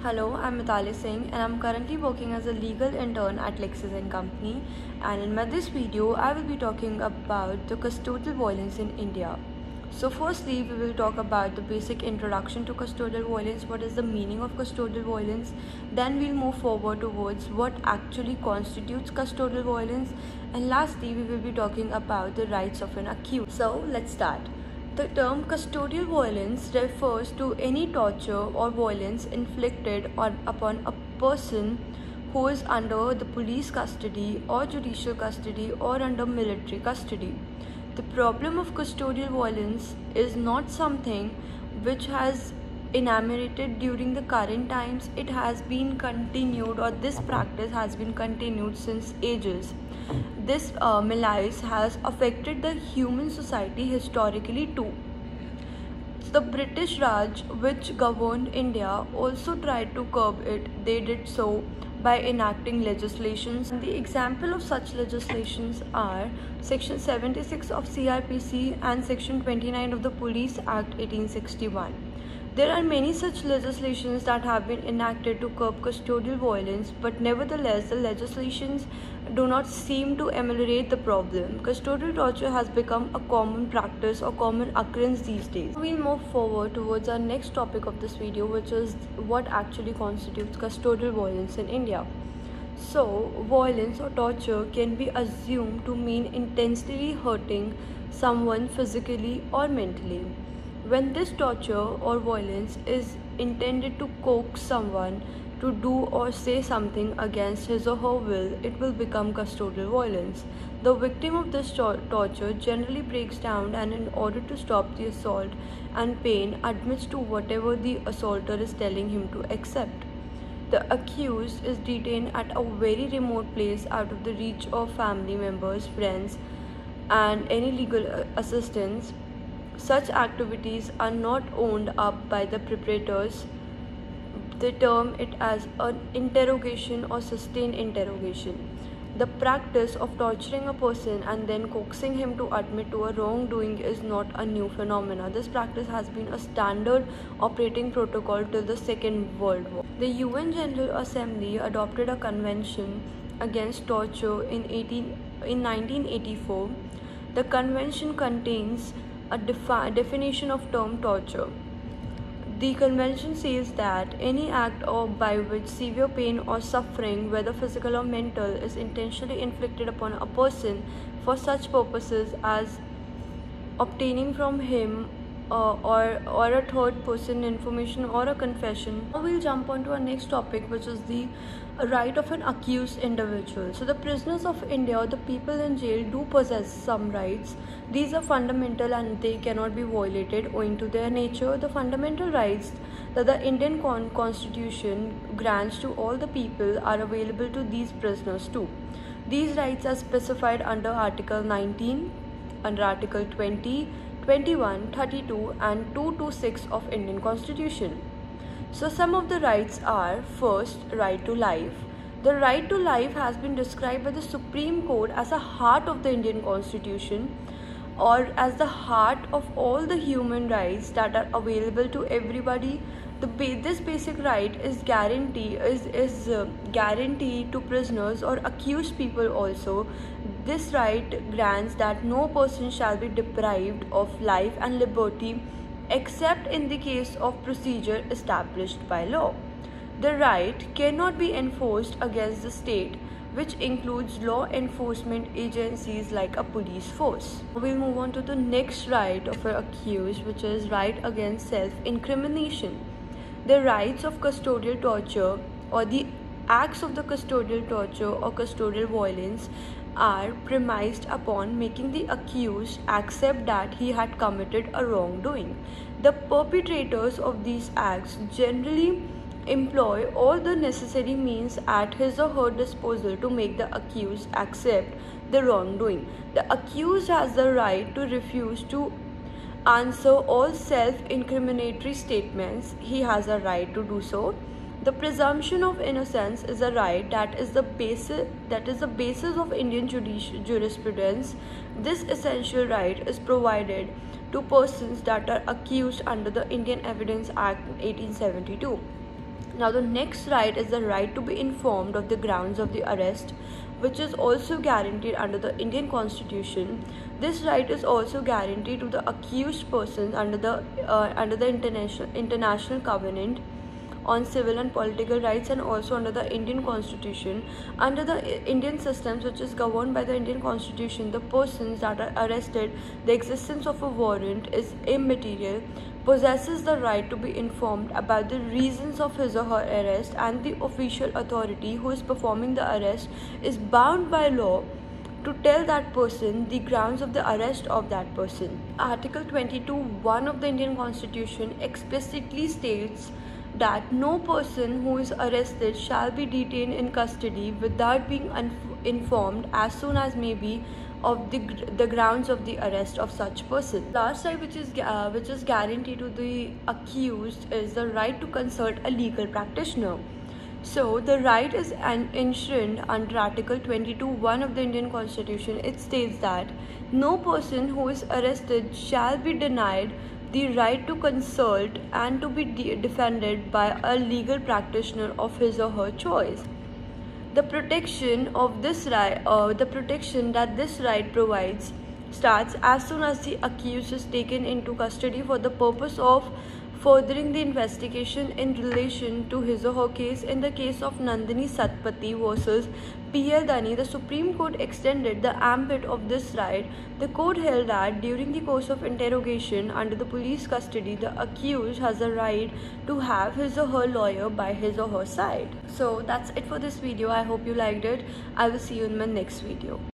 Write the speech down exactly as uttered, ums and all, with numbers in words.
Hello, I'm Mitali Singh and I'm currently working as a legal intern at LEXIS and Company, and in my this video I will be talking about the custodial violence in India. So firstly, we will talk about the basic introduction to custodial violence, what is the meaning of custodial violence. Then we'll move forward towards what actually constitutes custodial violence, and lastly we will be talking about the rights of an accused. So let's start. The term custodial violence refers to any torture or violence inflicted on, upon a person who is under the police custody or judicial custody or under military custody. The problem of custodial violence is not something which has enumerated during the current times. It has been continued, or this practice has been continued since ages. This uh, malaise has affected the human society historically too. The British Raj, which governed India, also tried to curb it. They did so by enacting legislations. And the example of such legislations are Section seventy-six of C R P C and Section twenty-nine of the Police Act eighteen sixty-one. There are many such legislations that have been enacted to curb custodial violence, but nevertheless the legislations do not seem to ameliorate the problem. Custodial torture has become a common practice or common occurrence these days. We'll move forward towards our next topic of this video, which is what actually constitutes custodial violence in India. So, violence or torture can be assumed to mean intensely hurting someone physically or mentally. When this torture or violence is intended to coax someone to do or say something against his or her will, it will become custodial violence. The victim of this tor- torture generally breaks down and, in order to stop the assault and pain, admits to whatever the assaulter is telling him to accept. The accused is detained at a very remote place out of the reach of family members, friends, and any legal assistance. Such activities are not owned up by the perpetrators. They term it as an interrogation or sustained interrogation. The practice of torturing a person and then coaxing him to admit to a wrongdoing is not a new phenomenon. This practice has been a standard operating protocol till the Second World War. The U N General Assembly adopted a convention against torture in, eighteen, in nineteen eighty-four. The convention contains a defi- definition of term torture. The convention says that any act or by which severe pain or suffering, whether physical or mental, is intentionally inflicted upon a person for such purposes as obtaining from him uh, or or a third person information or a confession. Now we'll jump on to our next topic, which is the right of an accused individual. So the prisoners of India, or the people in jail, do possess some rights. These are fundamental and they cannot be violated owing to their nature. The fundamental rights that the Indian con- constitution grants to all the people are available to these prisoners too. These rights are specified under Article nineteen, under Article twenty, twenty-one, thirty-two and two twenty-six of Indian Constitution. So some of the rights are: first, right to life. The right to life has been described by the Supreme Court as a heart of the Indian Constitution, or as the heart of all the human rights that are available to everybody. The ba- this basic right is guarantee is is uh, guaranteed to prisoners or accused people also. This right grants that no person shall be deprived of life and liberty except in the case of procedure established by law. The right cannot be enforced against the state, which includes law enforcement agencies like a police force. We'll move on to the next right of an accused, which is right against self-incrimination. The rights of custodial torture, or the acts of the custodial torture or custodial violence, are premised upon making the accused accept that he had committed a wrongdoing. The perpetrators of these acts generally employ all the necessary means at his or her disposal to make the accused accept the wrongdoing. The accused has the right to refuse to answer all self-incriminatory statements. He has a right to do so. The presumption of innocence is a right that is the basis that is the basis of Indian judici- jurisprudence. This essential right is provided to persons that are accused under the Indian Evidence Act eighteen seventy-two. Now, the next right is the right to be informed of the grounds of the arrest, which is also guaranteed under the Indian Constitution. This right is also guaranteed to the accused persons under the uh, under the international international covenant on civil and political rights, and also under the Indian Constitution. Under the Indian systems, which is governed by the Indian Constitution, the persons that are arrested, the existence of a warrant is immaterial, possesses the right to be informed about the reasons of his or her arrest, and the official authority who is performing the arrest is bound by law to tell that person the grounds of the arrest of that person. Article twenty-two one of the Indian Constitution explicitly states that no person who is arrested shall be detained in custody without being informed as soon as may be of the, the grounds of the arrest of such person. Last right, which is uh, which is guaranteed to the accused, is the right to consult a legal practitioner. So the right is an enshrined under Article twenty-two one of the Indian Constitution. It states that no person who is arrested shall be denied the right to consult and to be de- defended by a legal practitioner of his or her choice. The protection of this right, uh, the protection that this right provides, starts as soon as the accused is taken into custody for the purpose of furthering the investigation in relation to his or her case. In the case of Nandini Satpathy versus P L Dani, the Supreme Court extended the ambit of this right. The court held that during the course of interrogation under the police custody, the accused has a right to have his or her lawyer by his or her side. So that's it for this video. I hope you liked it. I will see you in my next video.